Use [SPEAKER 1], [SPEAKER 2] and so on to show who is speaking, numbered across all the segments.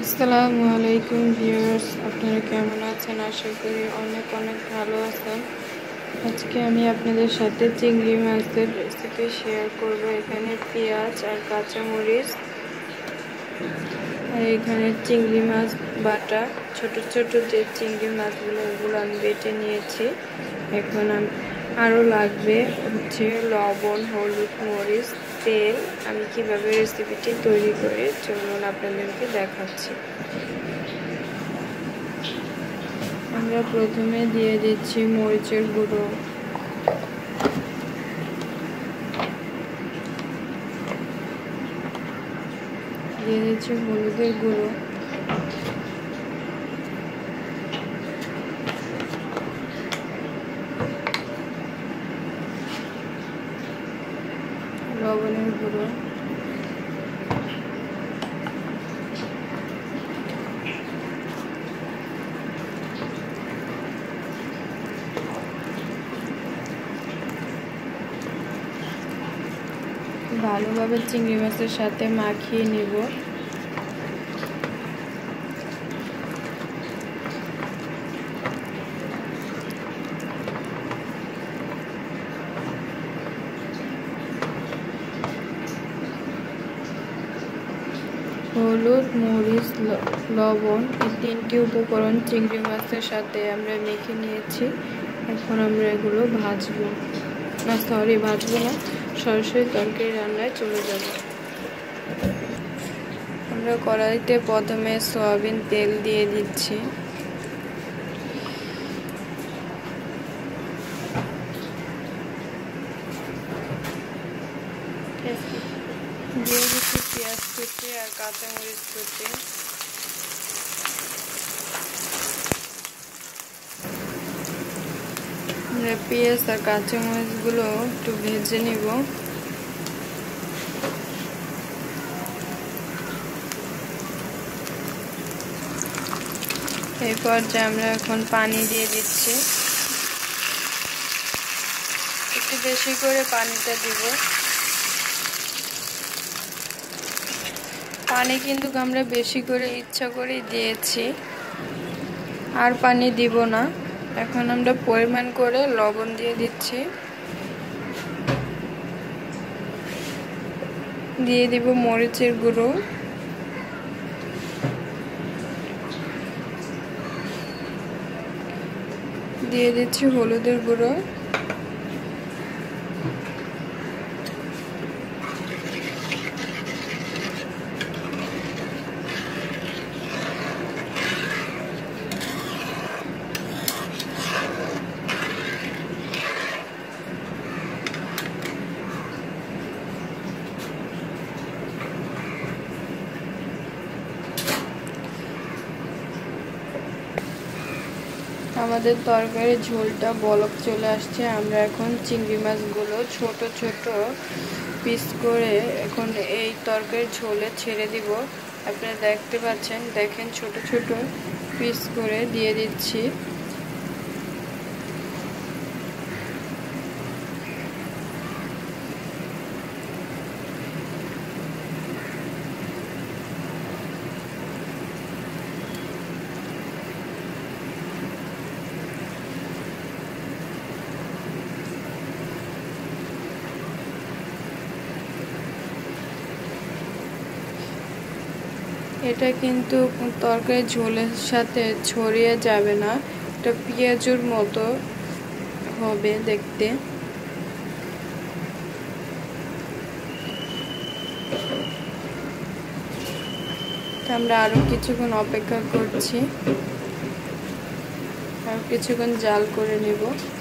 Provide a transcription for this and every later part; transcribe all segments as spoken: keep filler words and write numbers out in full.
[SPEAKER 1] আসসালামু আলাইকুম ভিউয়ার্স, আপনারা কেমন আছেন? আশা করি অনেক অনেক ভালো আছেন। আজকে আমি আপনাদের সাথে চিংড়ি মাছের রেসিপি শেয়ার করব। এখানে পেঁয়াজ আর কাঁচামরিচ আর এখানে চিংড়ি মাছ বাটা, ছোট ছোট যে চিংড়ি মাছগুলো ওগুলো আমি বেটে নিয়েছি। এখন আমি আরও লাগবে হচ্ছে লবণ, হলুদ, মরিচ, তেল। আমি কিভাবে রেসিপিটি তৈরি করে চলুন আপনাদেরকে দেখাচ্ছি। আমরা প্রথমে দিয়ে দিচ্ছি মরিচের গুঁড়ো, দিয়ে দিচ্ছি হলুদের গুঁড়ো, লবণের গুঁড়ো, ভালোভাবে চিংড়ি মাছের সাথে মাখিয়ে নিব। হলুদ, মরিচ, লবণ এই তিনটি উপকরণ চিংড়ি মাছের সাথে আমরা মেখে নিয়েছি। এখন আমরা এগুলো ভাজবো না সরি ভাজবো না সরাসরি তরকারি রান্নায় চলে যাব। আমরা কড়াইতে প্রথমে সয়াবিন তেল দিয়ে দিচ্ছি। দিয়ে দিচ্ছি পেঁয়াজ কুচি আর কাঁচামরিচ কুচি। পেঁয়াজ আর কাঁচামরিচগুলো একটু ভেজে নিব। এই পর্যায়ে আমরা এখন পানি দিয়ে দিচ্ছি। একটু বেশি করে পানিটা দিব। পানি কিন্তু আমরা বেশি করে ইচ্ছা করে দিয়েছি, আর পানি দিব না। এখন আমরা পরিমাণ করে লবণ দিয়ে দিচ্ছি, দিয়ে দিব মরিচের গুঁড়ো, দিয়ে দিচ্ছি হলুদের গুঁড়ো, আমাদের তরকারির ঝোলটা বলক চলে আসছে। আমরা এখন চিংড়ি মাছগুলো ছোট ছোট পিস করে এখন এই তরকারির ঝোলে ছেড়ে দিব। আপনারা দেখতে পাচ্ছেন, দেখেন ছোট ছোট পিস করে দিয়ে দিচ্ছি। এটা কিন্তু তরকারি ঝোলের সাথে ছড়িয়ে যাবে না, এটা পেঁয়াজুর মতো হবে দেখতে। আমরা আরো কিছুক্ষণ অপেক্ষা করছি, আর কিছুক্ষণ জাল করে নেব।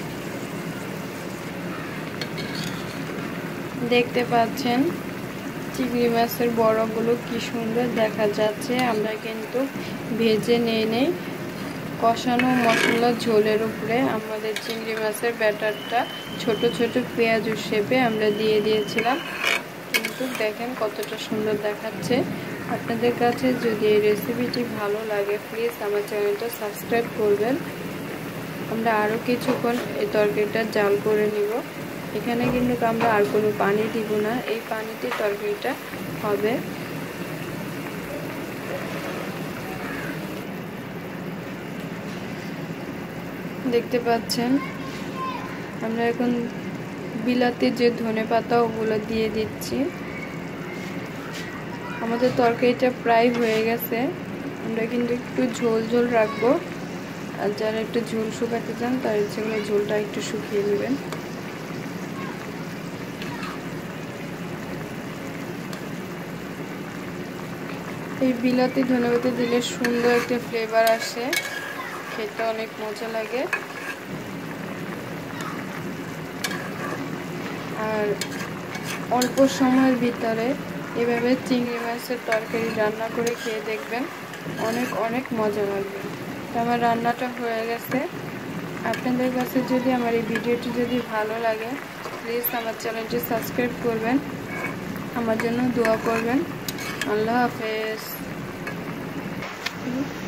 [SPEAKER 1] দেখতে পাচ্ছেন চিংড়ি মাছের বড়গুলো কি সুন্দর দেখা যাচ্ছে। আমরা কিন্তু ভেজে নিয়ে নেই কষানো মশলা ঝোলের উপরে আমাদের চিংড়ি মাছের ব্যাটারটা ছোট ছোট পেঁয়াজুর শেপে আমরা দিয়ে দিয়েছিলাম। কিন্তু দেখেন কতটা সুন্দর দেখাচ্ছে। আপনাদের কাছে যদি এই রেসিপিটি ভালো লাগে প্লিজ আমার চ্যানেলটা সাবস্ক্রাইব করবেন। আমরা আরও কিছুক্ষণ এই তরকারিটা জাল করে নিব। এখানে কিন্তু আমরা আর কোনো পানি দিব না, এই পানিতে তরকারিটা হবে। দেখতে পাচ্ছেন আমরা এখন বিলাতি যে ধনেপাতা ওগুলো দিয়ে দিচ্ছি। আমাদের তরকারিটা প্রায় হয়ে গেছে। আমরা কিন্তু একটু ঝোল ঝোল রাখবো, আর যারা একটু ঝোল শুকাতে চান তার সেগুলো ঝোলটা একটু শুকিয়ে নেবেন। এই বিলাতি ধনেপাতা দিলে সুন্দর একটা ফ্লেভার আসে, খেতে অনেক মজা লাগে। আর অল্প সময়ের ভিতরে এভাবে চিংড়ি মাছের তরকারি রান্না করে খেয়ে দেখবেন, অনেক অনেক মজা লাগবে। তো আমার রান্নাটা হয়ে গেছে। আপনাদের কাছে যদি আমার এই ভিডিওটি যদি ভালো লাগে প্লিজ আমার চ্যানেলটি সাবস্ক্রাইব করবেন, আমার জন্য দোয়া করবেন। আল্লাহ হাফেজ।